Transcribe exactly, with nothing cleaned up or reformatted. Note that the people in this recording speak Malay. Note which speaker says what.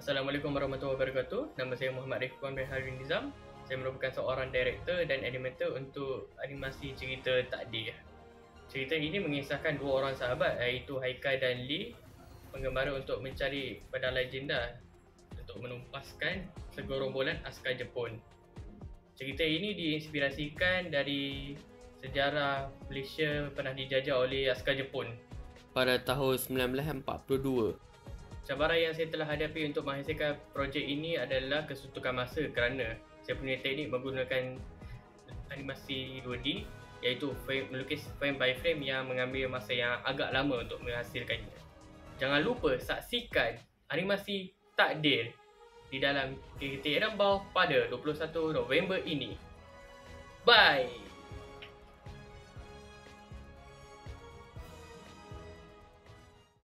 Speaker 1: Assalamualaikum warahmatullahi wabarakatuh. Nama saya Muhammad Rifwan bin Harun Nizam. Saya merupakan seorang director dan animator untuk animasi cerita Takdir. Cerita ini mengisahkan dua orang sahabat iaitu Haikal dan Lee, pengembara untuk mencari pedang legenda untuk menumpaskan segerombolan askar Jepun. Cerita ini diinspirasikan dari sejarah Malaysia pernah dijajah oleh askar Jepun pada tahun sembilan belas empat puluh dua. Cabaran yang saya telah hadapi untuk menghasilkan projek ini adalah kesuntukan masa kerana saya punya teknik menggunakan animasi dua D iaitu frame, melukis frame by frame yang mengambil masa yang agak lama untuk menghasilkannya. Jangan lupa saksikan animasi Takdir di dalam K K T Rambau pada dua puluh satu November ini. Bye!